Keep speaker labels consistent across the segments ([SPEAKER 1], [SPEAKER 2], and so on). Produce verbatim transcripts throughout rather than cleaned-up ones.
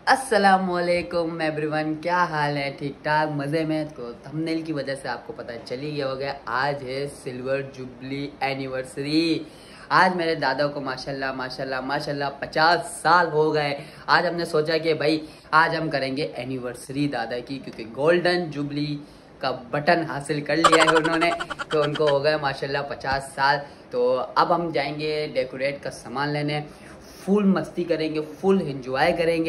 [SPEAKER 1] अस्सलामुअलैकुम एवरीवन, क्या हाल है? ठीक ठाक, मज़े में? तो थंबनेल की वजह से आपको पता चली गया होगा, आज है सिल्वर जुबली एनिवर्सरी। आज मेरे दादा को माशाल्लाह माशाल्लाह माशाल्लाह पचास साल हो गए। आज हमने सोचा कि भाई आज हम करेंगे एनिवर्सरी दादा की, क्योंकि गोल्डन जुबली का बटन हासिल कर लिया है उन्होंने, तो उनको हो गए माशाल्लाह पचास साल। तो अब हम जाएंगे डेकोरेट का सामान लेने, फुल मस्ती करेंगे, फुल एंजॉय करेंगे।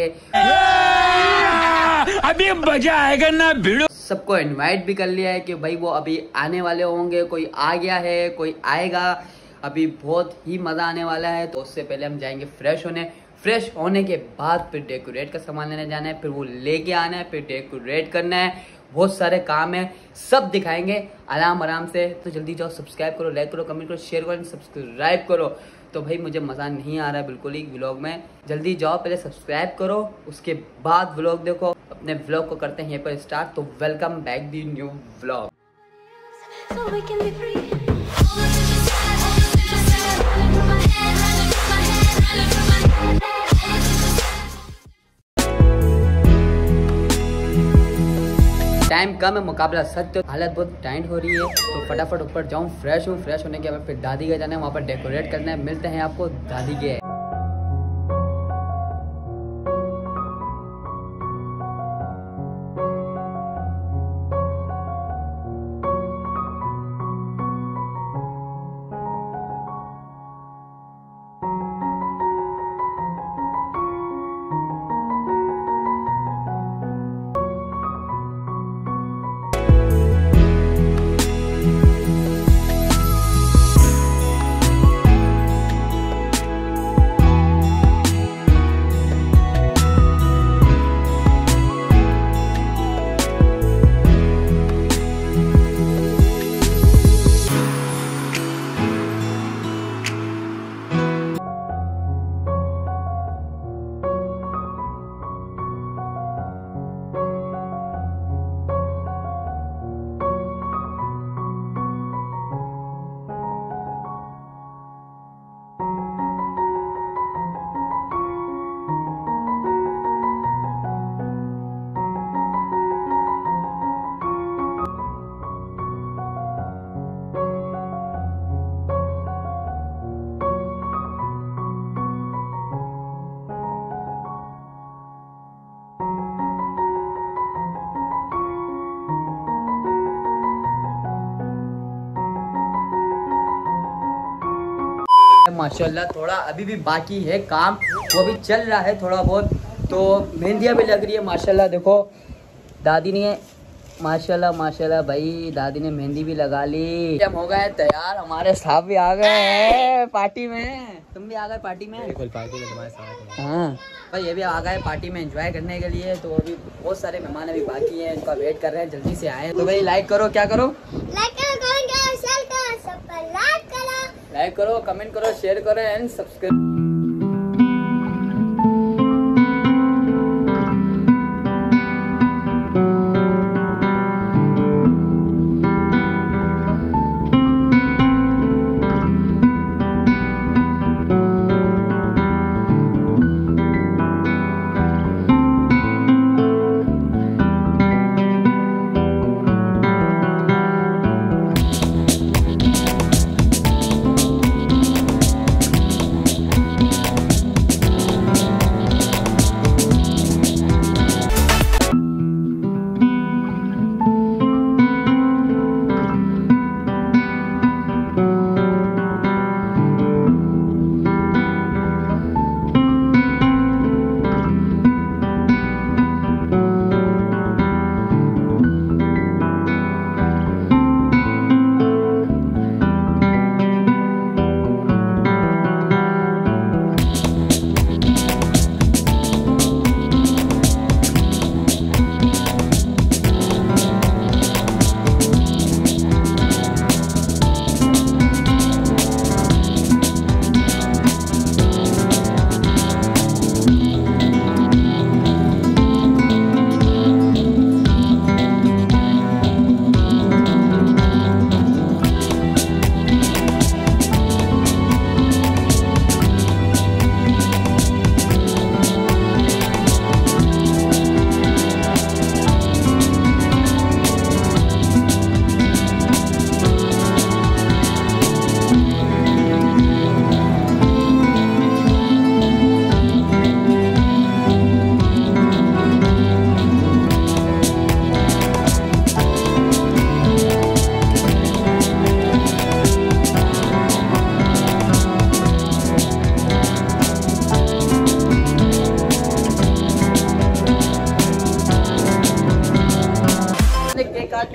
[SPEAKER 2] अभी मजा आएगा ना भिड़ो।
[SPEAKER 1] सबको इनवाइट भी कर लिया है कि भाई वो अभी आने वाले होंगे, कोई आ गया है, कोई आएगा, अभी बहुत ही मजा आने वाला है। तो उससे पहले हम जाएंगे फ्रेश होने, फ्रेश होने के बाद फिर डेकोरेट का सामान लेने जाना है, फिर वो लेके आना है, फिर डेकोरेट करना है, बहुत सारे काम है, सब दिखाएंगे आराम आराम से। तो जल्दी जाओ, सब्सक्राइब करो, लाइक करो, कमेंट करो, शेयर करो, सब्सक्राइब करो। तो भाई मुझे मज़ा नहीं आ रहा है बिल्कुल ही व्लॉग में। जल्दी जाओ, पहले सब्सक्राइब करो, उसके बाद व्लॉग देखो। अपने व्लॉग को करते हैं यहीं पर स्टार्ट। तो welcome back the new vlog. Time कम है, मुकाबला सत्य, हालत बहुत टाइट हो रही है। तो फटाफट ऊपर जाऊँ, फ्रेश हूँ, फ्रेश होने के बाद फिर दादी के जाना है, वहाँ पर डेकोरेट करना है। मिलते हैं आपको दादी के। माशाल्लाह थोड़ा अभी भी बाकी है काम, वो भी चल रहा है थोड़ा बहुत। तो मेहंदियाँ भी लग रही है माशाल्लाह। देखो दादी ने माशाल्लाह माशाल्लाह भाई दादी ने मेहंदी भी लगा ली। हम हो गए तैयार, हमारे साहब भी आ गए हैं पार्टी में। तुम भी आ गए पार्टी में?
[SPEAKER 2] बिल्कुल पार्टी में तुम्हारे साथ।
[SPEAKER 1] हाँ भाई, ये भी आ गए पार्टी में एंजॉय करने के लिए। तो अभी बहुत सारे मेहमान अभी बाकी हैं, इनका वेट कर रहे हैं, जल्दी से आए। तो भाई लाइक करो, क्या करो,
[SPEAKER 3] लाइक करो, कमेंट करो, शेयर करो, सब पर लाइक करो,
[SPEAKER 1] लाइक करो, कमेंट करो, शेयर करो एंड सब्सक्राइब।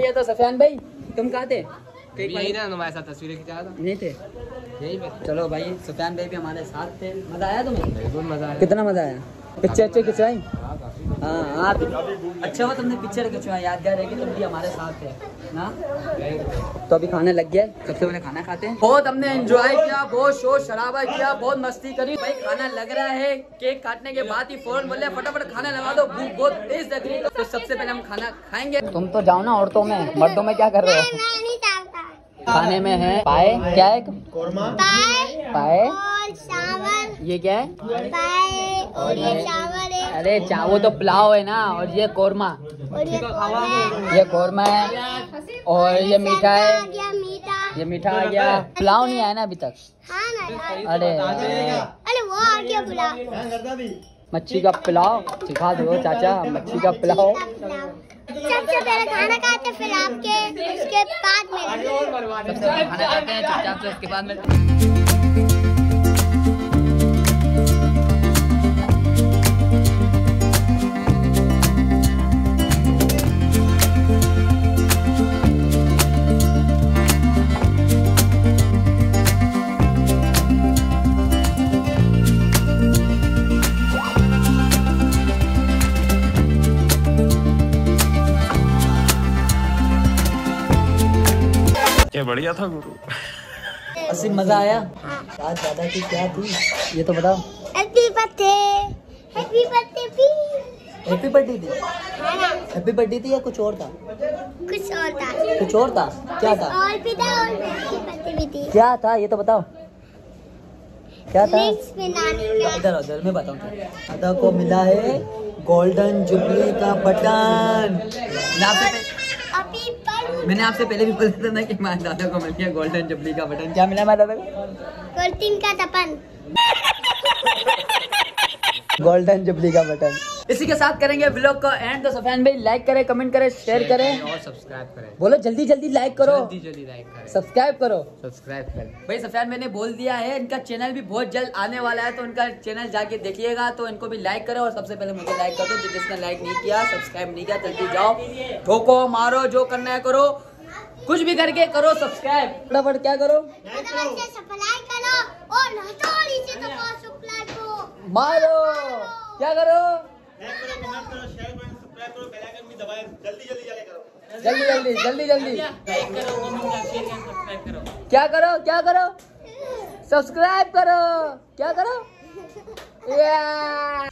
[SPEAKER 1] लिया तो सफियान भाई तुम कहाँ थे?
[SPEAKER 2] यही ना हमारे साथ तस्वीरें खिंचा था।
[SPEAKER 1] नहीं थे
[SPEAKER 2] यही पे।
[SPEAKER 1] चलो भाई सफियान भाई भी हमारे साथ थे। मजा आया तुम्हें?
[SPEAKER 2] बिल्कुल मजा आया।
[SPEAKER 1] कितना मजा आया? पिक्चर अच्छे खिंचवाई?
[SPEAKER 2] हाँ, काफी।
[SPEAKER 1] हाँ हाँ अच्छा हुआ तुमने पिक्चर खिंचवाई, यादगार रहेगी, तुम भी हमारे साथ थे ना। तो अभी खाने लग गया, सबसे पहले खाना खाते हैं। बहुत हमने एंजॉय किया, बहुत शोर शराबा किया, बहुत मस्ती करी भाई। खाना लग रहा है, केक काटने के बाद ही फौरन बोले फटाफट खाना लगा दो, भूख बहुत तेज लग रही है। तो सबसे पहले हम खाना खाएंगे। तुम तो जाओ ना औरतों में, मर्दों में क्या कर रहे हो?
[SPEAKER 3] मैं नहीं चाहता।
[SPEAKER 1] खाने में है पाए, क्या है?
[SPEAKER 3] पाए
[SPEAKER 1] पाए
[SPEAKER 3] और चावल।
[SPEAKER 1] ये क्या है?
[SPEAKER 3] पाए और ये चावल है
[SPEAKER 1] अरे चा वो तो पुलाव है ना, और ये कोरमा,
[SPEAKER 3] और ये कौरमा है।
[SPEAKER 1] ये कोरमा है और ये मीठा
[SPEAKER 3] आ
[SPEAKER 1] है,
[SPEAKER 3] गया मीठा।
[SPEAKER 1] ये मीठा आ गया। पुलाव नहीं आया ना अभी तक।
[SPEAKER 3] हाँ ना।
[SPEAKER 1] अरे
[SPEAKER 3] अरे वो आ गया पुलाव।
[SPEAKER 1] मच्छी का पुलाव सिखा दो चाचा, मच्छी का पुलाव।
[SPEAKER 3] सबसे पहले खाना खाते फिर आपके उसके बाद में
[SPEAKER 1] सबसे पहले खाना खाते हैं चुपचाप से, उसके बाद में
[SPEAKER 2] क्या बढ़िया था गुरु।
[SPEAKER 1] असली मजा आया। आज ज्यादा की क्या थी ये तो बताओ।
[SPEAKER 3] हैप्पी बर्थडे हैप्पी बर्थडे भी।
[SPEAKER 1] हैप्पी बर्थडे थी?
[SPEAKER 3] हाँ ना।
[SPEAKER 1] हैप्पी बर्थडे थी या कुछ और था?
[SPEAKER 3] कुछ और था।
[SPEAKER 1] कुछ और था? क्या था?
[SPEAKER 3] और भी था और हैप्पी बर्थडे भी थी।
[SPEAKER 1] क्या था ये तो बताओ, क्या था?
[SPEAKER 3] लिंक्स में नानी का।
[SPEAKER 1] इधर उधर मैं बताऊँ। दादा को मिला है गोल्डन जुबली का बटन। मैं आपसे
[SPEAKER 3] अभी पर
[SPEAKER 1] मैंने आपसे पहले भी बोला था ना कि हमारे दादा को मिल गया गोल्डन जुबली का बटन। क्या मिला हमारे दादा को?
[SPEAKER 3] गोल्डन का तपन।
[SPEAKER 1] गोल्डन जुबली का बटन। इसी के साथ करेंगे व्लॉग को एंड। तो सफियान भाई लाइक करें, कमेंट करें, शेयर करें
[SPEAKER 2] और सब्सक्राइब करें।
[SPEAKER 1] बोलो जल्दी जल्दी लाइक करो,
[SPEAKER 2] जल्दी जल्दी लाइक करें,
[SPEAKER 1] सब्सक्राइब करो।
[SPEAKER 2] सब्सक्राइब करें।
[SPEAKER 1] भाई सफियान मैंने बोल दिया है, इनका चैनल भी बहुत जल्द आने वाला है, तो इनका चैनल जाके देखिएगा। तो इनको भी लाइक करो और सबसे पहले मुझे लाइक कर दो। जो जिसने लाइक नहीं किया, सब्सक्राइब नहीं किया, जल्दी जाओ ठोको मारो जो करना है करो, कुछ भी करके करो सब्सक्राइब। फटाफट क्या करो?
[SPEAKER 3] सप्लाई करो और हथौड़ी से दबाओ सप्लाई को।
[SPEAKER 1] मारो। क्या करो? जल्दी जल्दी जल्दी जल्दी क्या करो? क्या करो? सब्सक्राइब करो। क्या करो? या